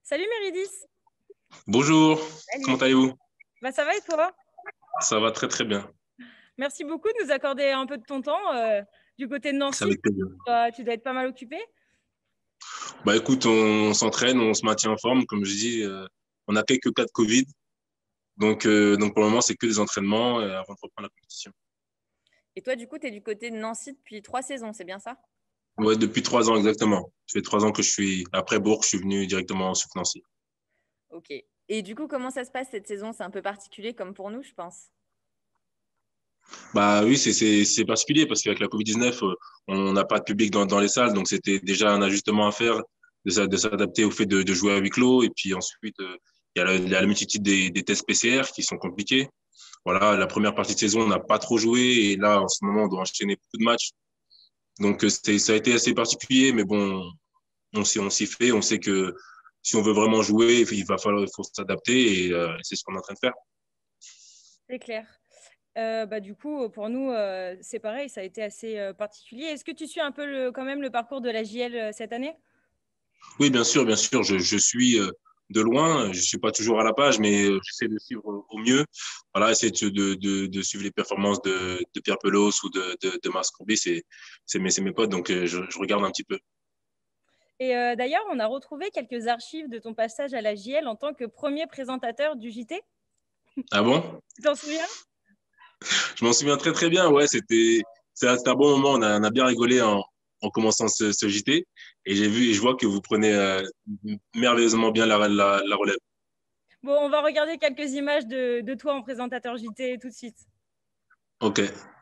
Salut Méridis. Bonjour, comment Salut. allez-vous? Ça va et toi? Ça va très très bien, Merci beaucoup de nous accorder un peu de ton temps du côté de c'est Nancy. avec plaisir. Tu dois être pas mal occupé. Bah écoute, on s'entraîne, on se maintient en forme, comme je dis, on n'a quelques cas de Covid, donc pour le moment c'est que des entraînements avant de reprendre la compétition. Et toi, du coup, tu es du côté de Nancy depuis 3 saisons, c'est bien ça? Ouais, depuis 3 ans exactement. Ça fait 3 ans que je suis après Bourg, je suis venu directement sur Nancy. Ok. Et du coup, comment ça se passe cette saison? C'est un peu particulier comme pour nous, je pense. Bah oui, c'est particulier parce qu'avec la Covid-19, on n'a pas de public dans les salles, donc c'était déjà un ajustement à faire de s'adapter au fait de jouer à huis clos. Et puis ensuite, il y a la multitude des tests PCR qui sont compliqués. Voilà, la première partie de saison, on n'a pas trop joué et là, en ce moment, on doit enchaîner beaucoup de matchs. Donc, ça a été assez particulier, mais bon, on s'y fait. On sait que si on veut vraiment jouer, il faut s'adapter et c'est ce qu'on est en train de faire. C'est clair. Du coup, pour nous, c'est pareil, ça a été assez particulier. Est-ce que tu suis un peu quand même le parcours de la JL cette année? Oui, bien sûr, je suis de loin. Je suis pas toujours à la page, mais j'essaie de suivre au mieux. Voilà, essayer de suivre les performances de Pierre Pelos ou de Mars Courbet, c'est mes potes, donc je regarde un petit peu. Et d'ailleurs, on a retrouvé quelques archives de ton passage à la JL en tant que premier présentateur du JT. Ah bon? Tu t'en souviens? Je m'en souviens très très bien. Ouais, c'était un bon moment. On a bien rigolé en commençant ce JT. Et j'ai vu et je vois que vous prenez merveilleusement bien la relève. Bon, on va regarder quelques images de toi en présentateur JT tout de suite. Ok.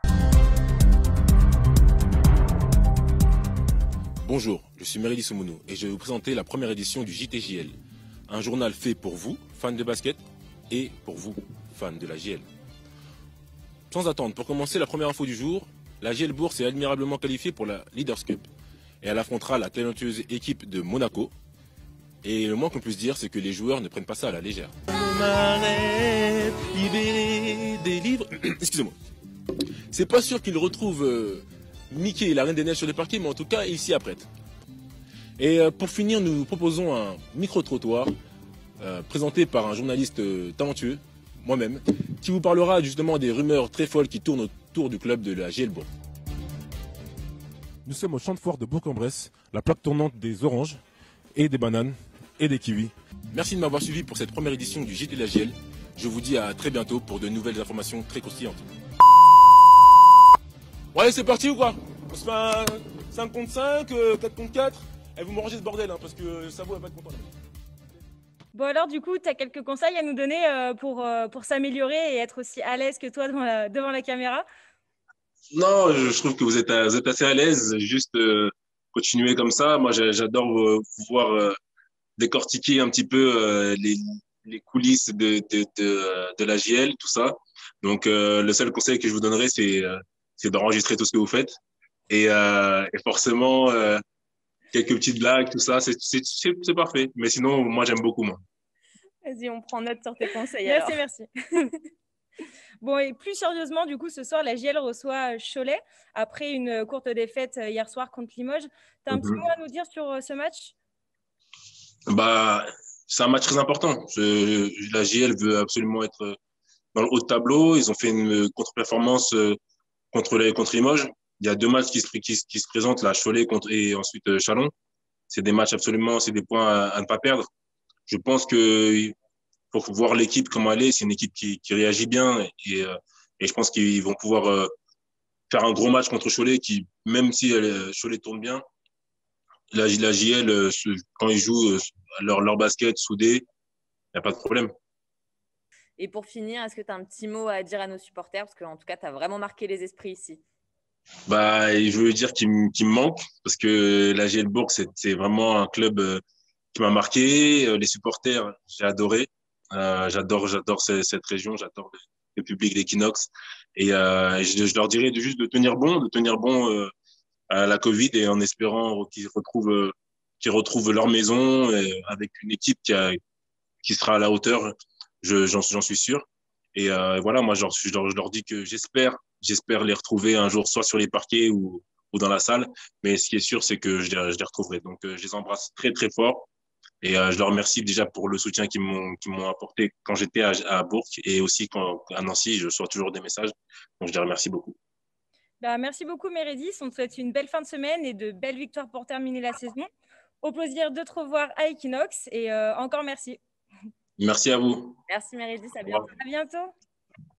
Bonjour, je suis Meridi Soumounou et je vais vous présenter la première édition du JTJL, un journal fait pour vous, fans de basket, et pour vous, fans de la JL. Sans attendre, pour commencer, la première info du jour, la JL Bourse est admirablement qualifiée pour la Leaders Cup et elle affrontera la talentueuse équipe de Monaco. Et le moins qu'on puisse dire, c'est que les joueurs ne prennent pas ça à la légère. Des livres. Excusez-moi. C'est pas sûr qu'ils retrouvent Mickey et la Reine des Neiges sur les parquets, mais en tout cas, ils s'y apprêtent. Et pour finir, nous proposons un micro-trottoir présenté par un journaliste talentueux, moi-même, qui vous parlera justement des rumeurs très folles qui tournent autour du club de la JL Bourg. Nous sommes au champ de foire de Bourg-en-Bresse, la plaque tournante des oranges et des bananes et des kiwis. Merci de m'avoir suivi pour cette première édition du JT de la JL. Je vous dis à très bientôt pour de nouvelles informations très croustillantes. Bon allez, c'est parti ou quoi? On se fait un 5 contre 5, 4 contre 4. Et vous me rangez ce bordel, hein, parce que ça va pas être content. Là. Bon, alors, du coup, tu as quelques conseils à nous donner pour s'améliorer et être aussi à l'aise que toi devant la caméra? Non, je trouve que vous êtes assez à l'aise. Juste continuer comme ça. Moi, j'adore pouvoir décortiquer un petit peu les coulisses de la JL, tout ça. Donc, le seul conseil que je vous donnerais, c'est d'enregistrer tout ce que vous faites. Et forcément, quelques petites blagues, tout ça, c'est parfait. Mais sinon, moi, j'aime beaucoup, moi. Vas-y, on prend note sur tes conseils. Merci, alors. Merci. Bon, et plus sérieusement, du coup, ce soir, la JL reçoit Cholet après une courte défaite hier soir contre Limoges. Tu as un petit mot à nous dire sur ce match? Bah, c'est un match très important. La JL veut absolument être dans le haut de tableau. Ils ont fait une contre-performance contre Limoges. Il y a deux matchs qui se présentent, là, Cholet et ensuite Chalon. C'est des matchs absolument, c'est des points à ne pas perdre. Je pense que pour voir l'équipe comment elle est, c'est une équipe qui réagit bien et je pense qu'ils vont pouvoir faire un gros match contre Cholet qui, même si Cholet tourne bien, la JL, quand ils jouent leur basket soudé, il n'y a pas de problème. Et pour finir, est-ce que tu as un petit mot à dire à nos supporters? Parce qu'en tout cas, tu as vraiment marqué les esprits ici. Bah, et je veux dire qu'il me manque parce que la GL Bourg, c'est vraiment un club qui m'a marqué. Les supporters, j'ai adoré. J'adore cette région, j'adore le public d'Equinox. Et je leur dirais juste de tenir bon à la Covid et en espérant qu'ils retrouvent leur maison avec une équipe qui sera à la hauteur. J'en suis sûr. Et voilà, moi, je leur dis que j'espère les retrouver un jour, soit sur les parquets ou dans la salle. Mais ce qui est sûr, c'est que je les retrouverai. Donc, je les embrasse très, très fort. Et je leur remercie déjà pour le soutien qu'ils m'ont apporté quand j'étais à Bourg et aussi à Nancy, je reçois toujours des messages. Donc, je les remercie beaucoup. Bah, merci beaucoup, Mérédis. On te souhaite une belle fin de semaine et de belles victoires pour terminer la saison. Au plaisir de te revoir à Equinox et encore merci. Merci à vous. Merci, Mérédis. À bientôt. À bientôt.